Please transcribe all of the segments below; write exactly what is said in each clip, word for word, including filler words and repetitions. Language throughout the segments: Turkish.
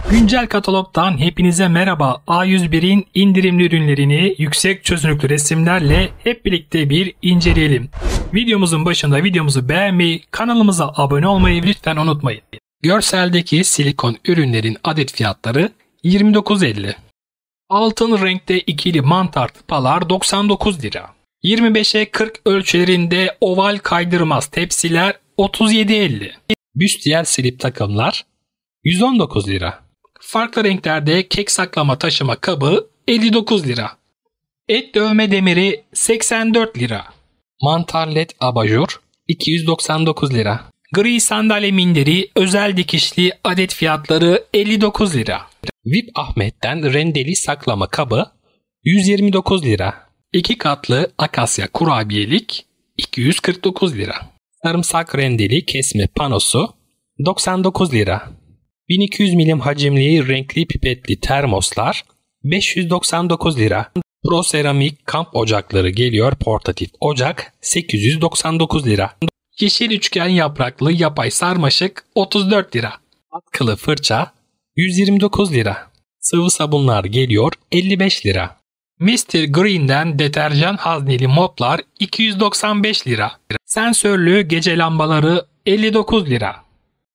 Güncel katalogdan hepinize merhaba. A yüz bir'in indirimli ürünlerini yüksek çözünürlüklü resimlerle hep birlikte bir inceleyelim. Videomuzun başında videomuzu beğenmeyi, kanalımıza abone olmayı lütfen unutmayın. Görseldeki silikon ürünlerin adet fiyatları yirmi dokuz elli. Altın renkte ikili mantar tıpalar doksan dokuz lira. yirmi beşe kırk ölçülerinde oval kaydırmaz tepsiler otuz yedi elli. Büstiyer slip takımlar yüz on dokuz lira. Farklı renklerde kek saklama taşıma kabı elli dokuz lira. Et dövme demiri seksen dört lira. Mantar led abajur iki yüz doksan dokuz lira. Gri sandalye minderi özel dikişli adet fiyatları elli dokuz lira. V I P Ahmet'ten rendeli saklama kabı yüz yirmi dokuz lira. İki katlı akasya kurabiyelik iki yüz kırk dokuz lira. Sarımsak rendeli kesme panosu doksan dokuz lira. bin iki yüz milim hacimli renkli pipetli termoslar beş yüz doksan dokuz lira. Pro seramik kamp ocakları geliyor portatif ocak sekiz yüz doksan dokuz lira. Yeşil üçgen yapraklı yapay sarmaşık otuz dört lira. Atkılı fırça yüz yirmi dokuz lira. Sıvı sabunlar geliyor elli beş lira. mister Green'den deterjan hazneli moplar iki yüz doksan beş lira. Sensörlü gece lambaları elli dokuz lira.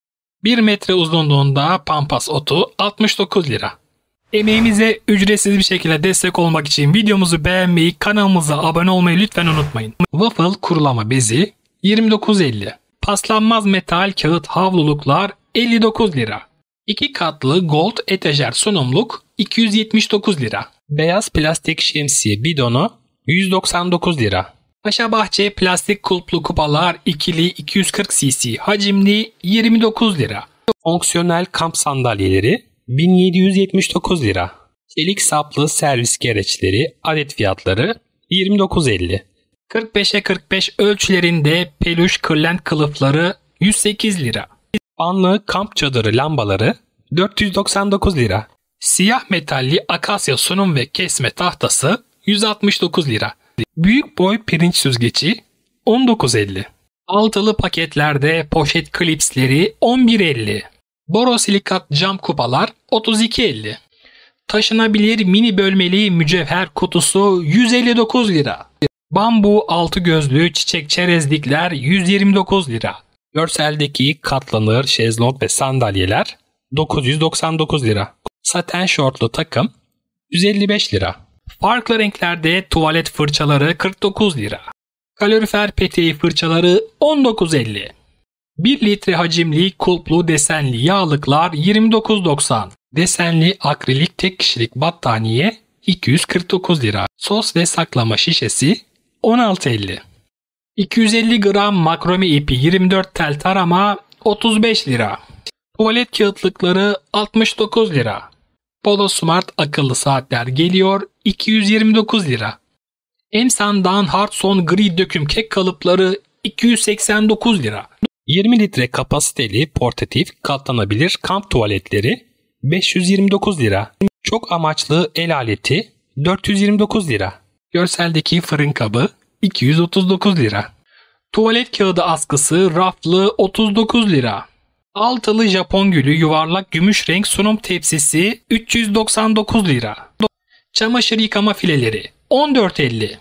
bir metre uzunluğunda pampas otu altmış dokuz lira. Emeğimize ücretsiz bir şekilde destek olmak için videomuzu beğenmeyi, kanalımıza abone olmayı lütfen unutmayın. Waffle kurulama bezi yirmi dokuz elli. Paslanmaz metal kağıt havluluklar elli dokuz lira. iki katlı gold etajer sunumluk iki yüz yetmiş dokuz lira. Beyaz plastik şemsiye bidonu yüz doksan dokuz lira. Paşa Bahçe plastik kulplu kupalar ikili iki yüz kırk cc hacimli yirmi dokuz lira. Fonksiyonel kamp sandalyeleri bin yedi yüz yetmiş dokuz lira. Çelik saplı servis gereçleri adet fiyatları yirmi dokuz elli. kırk beşe kırk beş ölçülerinde peluş kırlent kılıfları yüz sekiz lira. Fanlı kamp çadırı lambaları dört yüz doksan dokuz lira. Siyah metalli akasya sunum ve kesme tahtası yüz altmış dokuz lira. Büyük boy pirinç süzgeci on dokuz elli. Altılı paketlerde poşet klipsleri on bir elli. Borosilikat cam kupalar otuz iki elli. Taşınabilir mini bölmeli mücevher kutusu yüz elli dokuz lira. Bambu altı gözlü çiçek çerezlikler yüz yirmi dokuz lira. Görseldeki katlanır şezlong ve sandalyeler dokuz yüz doksan dokuz lira. Saten şortlu takım yüz elli beş lira. Farklı renklerde tuvalet fırçaları kırk dokuz lira. Kalorifer peteği fırçaları on dokuz elli. bir litre hacimli kulplu desenli yağlıklar yirmi dokuz doksan. Desenli akrilik tek kişilik battaniye iki yüz kırk dokuz lira. Sos ve saklama şişesi on altı elli. iki yüz elli gram makrome ipi yirmi dört tel tarama otuz beş lira. Tuvalet kağıtlıkları altmış dokuz lira. Polo Smart akıllı saatler geliyor iki yüz yirmi dokuz lira. Emsan'dan Hardson gri döküm kek kalıpları iki yüz seksen dokuz lira. yirmi litre kapasiteli portatif katlanabilir kamp tuvaletleri beş yüz yirmi dokuz lira. Çok amaçlı el aleti dört yüz yirmi dokuz lira. Görseldeki fırın kabı iki yüz otuz dokuz lira. Tuvalet kağıdı askısı raflı otuz dokuz lira. Altılı Japon gülü yuvarlak gümüş renk sunum tepsisi üç yüz doksan dokuz lira. Çamaşır yıkama fileleri on dört elli.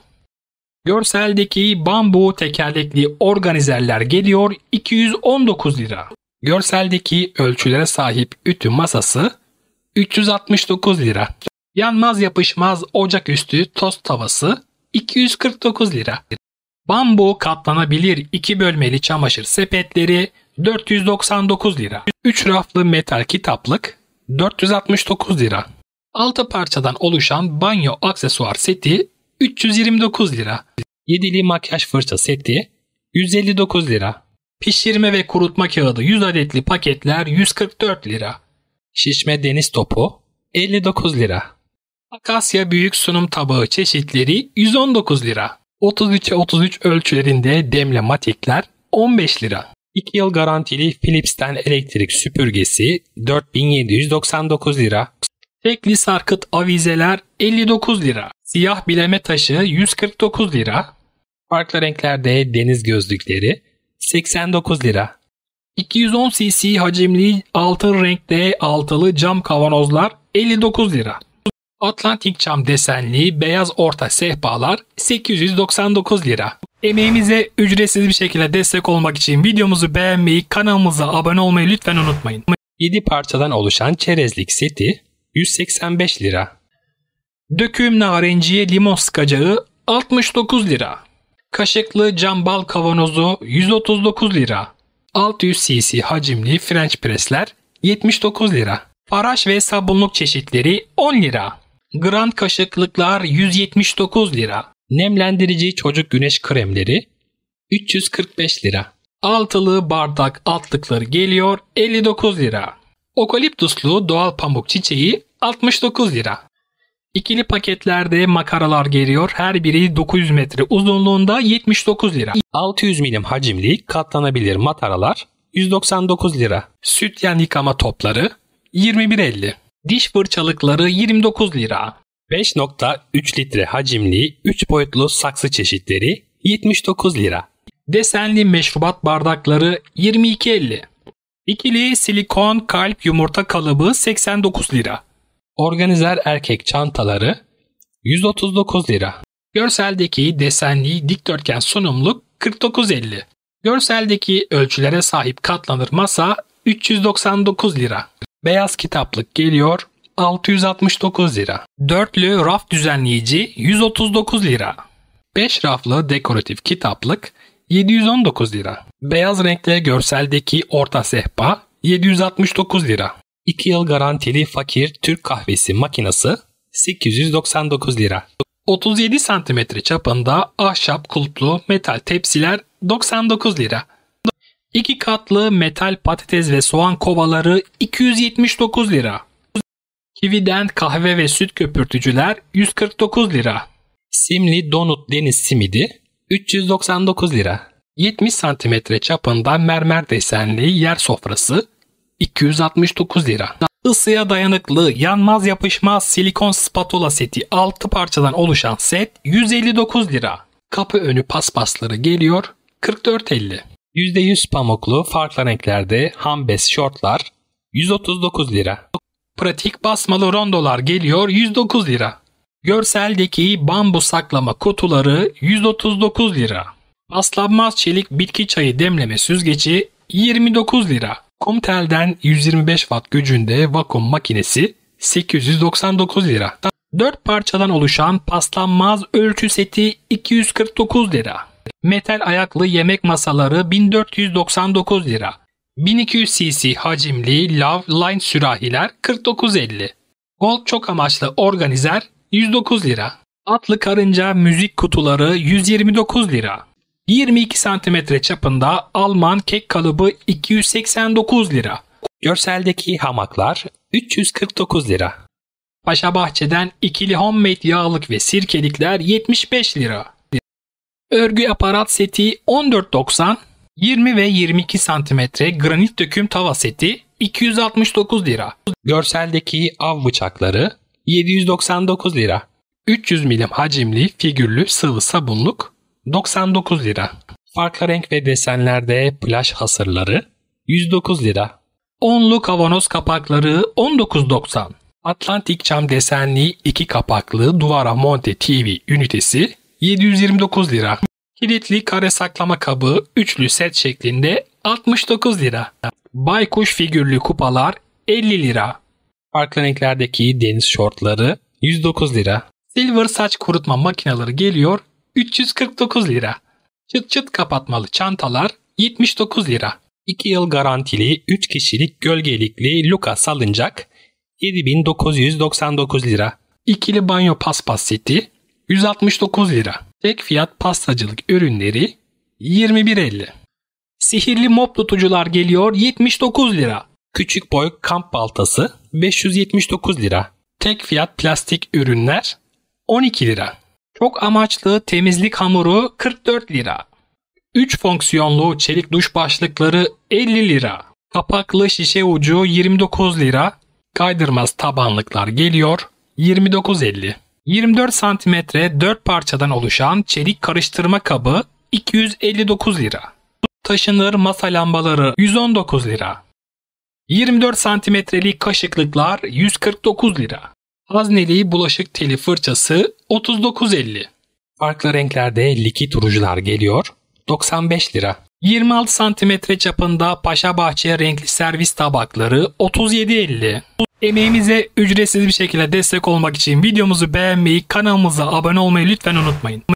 Görseldeki bambu tekerlekli organizerler geliyor iki yüz on dokuz lira. Görseldeki ölçülere sahip ütü masası üç yüz altmış dokuz lira. Yanmaz yapışmaz ocaküstü tost tavası iki yüz kırk dokuz lira. Bambu katlanabilir iki bölmeli çamaşır sepetleri dört yüz doksan dokuz lira. üç raflı metal kitaplık dört yüz altmış dokuz lira. altı parçadan oluşan banyo aksesuar seti üç yüz yirmi dokuz lira. yedili makyaj fırça seti yüz elli dokuz lira. Pişirme ve kurutma kağıdı yüz adetli paketler yüz kırk dört lira. Şişme deniz topu elli dokuz lira. Akasya büyük sunum tabağı çeşitleri yüz on dokuz lira. otuz üçe otuz üç ölçülerinde demle matikler on beş lira. iki yıl garantili Philips'ten elektrik süpürgesi dört bin yedi yüz doksan dokuz lira. Tekli sarkıt avizeler elli dokuz lira. Siyah bileme taşı yüz kırk dokuz lira. Farklı renklerde deniz gözlükleri seksen dokuz lira. iki yüz on cc hacimli altın renkte altılı cam kavanozlar elli dokuz lira. Atlantik cam desenli beyaz orta sehpalar sekiz yüz doksan dokuz lira. Emeğimize ücretsiz bir şekilde destek olmak için videomuzu beğenmeyi, kanalımıza abone olmayı lütfen unutmayın. yedi parçadan oluşan çerezlik seti yüz seksen beş lira. Döküm narenciye limon sıkacağı altmış dokuz lira. Kaşıklı cam bal kavanozu yüz otuz dokuz lira. altı yüz cc hacimli French pressler yetmiş dokuz lira. Faraş ve sabunluk çeşitleri on lira. Grand kaşıklıklar yüz yetmiş dokuz lira. Nemlendirici çocuk güneş kremleri üç yüz kırk beş lira. Altılı bardak altlıkları geliyor elli dokuz lira. Okaliptuslu doğal pamuk çiçeği altmış dokuz lira. İkili paketlerde makaralar geliyor. Her biri dokuz yüz metre uzunluğunda yetmiş dokuz lira. altı yüz milim hacimli katlanabilir mataralar yüz doksan dokuz lira. Sütyen yıkama topları yirmi bir elli. Diş fırçalıkları yirmi dokuz lira. beş nokta üç litre hacimli üç boyutlu saksı çeşitleri yetmiş dokuz lira. Desenli meşrubat bardakları yirmi iki elli. İkili silikon kalp yumurta kalıbı seksen dokuz lira. Organizer erkek çantaları yüz otuz dokuz lira. Görseldeki desenli dikdörtgen sunumluk kırk dokuz elli. Görseldeki ölçülere sahip katlanır masa üç yüz doksan dokuz lira. Beyaz kitaplık geliyor altı yüz altmış dokuz lira. Dörtlü raf düzenleyici yüz otuz dokuz lira. beş raflı dekoratif kitaplık yedi yüz on dokuz lira. Beyaz renkli görseldeki orta sehpa yedi yüz altmış dokuz lira. iki yıl garantili fakir Türk kahvesi makinesi sekiz yüz doksan dokuz lira. otuz yedi santimetre çapında ahşap kulplu metal tepsiler doksan dokuz lira. iki katlı metal patates ve soğan kovaları iki yüz yetmiş dokuz lira. Kiwi'den kahve ve süt köpürtücüler yüz kırk dokuz lira. Simli donut deniz simidi üç yüz doksan dokuz lira. yetmiş santimetre çapında mermer desenli yer sofrası iki yüz altmış dokuz lira. Isıya dayanıklı, yanmaz yapışmaz silikon spatula seti altı parçadan oluşan set yüz elli dokuz lira. Kapı önü paspasları geliyor kırk dört elli. yüzde yüz pamuklu farklı renklerde hambes şortlar yüz otuz dokuz lira. Pratik basmalı rondolar geliyor yüz dokuz lira. Görseldeki bambu saklama kutuları yüz otuz dokuz lira. Paslanmaz çelik bitki çayı demleme süzgeci yirmi dokuz lira. Kumtel'den yüz yirmi beş watt gücünde vakum makinesi sekiz yüz doksan dokuz lira. dört parçadan oluşan paslanmaz ölçü seti iki yüz kırk dokuz lira. Metal ayaklı yemek masaları bin dört yüz doksan dokuz lira. bin iki yüz cc hacimli Love Line sürahiler kırk dokuz elli. Gold çok amaçlı organizer yüz dokuz lira. Atlı karınca müzik kutuları yüz yirmi dokuz lira. yirmi iki santimetre çapında Alman kek kalıbı iki yüz seksen dokuz lira. Görseldeki hamaklar üç yüz kırk dokuz lira. Paşabahçe'den ikili homemade yağlık ve sirkelikler yetmiş beş lira. Örgü aparat seti on dört doksan. yirmi ve yirmi iki santimetre granit döküm tava seti iki yüz altmış dokuz lira. Görseldeki av bıçakları yedi yüz doksan dokuz lira. üç yüz milim hacimli figürlü sıvı sabunluk doksan dokuz lira. Farklı renk ve desenlerde plaj hasırları yüz dokuz lira. Onlu kavanoz kapakları on dokuz doksan. Atlantik cam desenli iki kapaklı duvara monte T V ünitesi yedi yüz yirmi dokuz lira. Kilitli kare saklama kabı üçlü set şeklinde altmış dokuz lira. Baykuş figürlü kupalar elli lira. Farklı renklerdeki deniz şortları yüz dokuz lira. Silver saç kurutma makineleri geliyor üç yüz kırk dokuz lira. Çıt çıt kapatmalı çantalar yetmiş dokuz lira. iki yıl garantili üç kişilik gölgelikli Luka salıncak yedi bin dokuz yüz doksan dokuz lira. İkili banyo paspas seti yüz altmış dokuz lira. Tek fiyat pastacılık ürünleri yirmi bir elli. Sihirli mop tutucular geliyor yetmiş dokuz lira. Küçük boy kamp baltası beş yüz yetmiş dokuz lira. Tek fiyat plastik ürünler on iki lira. Çok amaçlı temizlik hamuru kırk dört lira. üç fonksiyonlu çelik duş başlıkları elli lira. Kapaklı şişe ucu yirmi dokuz lira. Kaydırmaz tabanlıklar geliyor yirmi dokuz elli. yirmi dört santimetre dört parçadan oluşan çelik karıştırma kabı iki yüz elli dokuz lira. taşınır masa lambaları yüz on dokuz lira. yirmi dört santimetrelik kaşıklıklar yüz kırk dokuz lira. Hazneli bulaşık teli fırçası otuz dokuz elli. Farklı renklerde likit rujular geliyor. doksan beş lira. yirmi altı santimetre çapında Paşabahçe renkli servis tabakları otuz yedi elli. Emeğimize ücretsiz bir şekilde destek olmak için videomuzu beğenmeyi, kanalımıza abone olmayı lütfen unutmayın.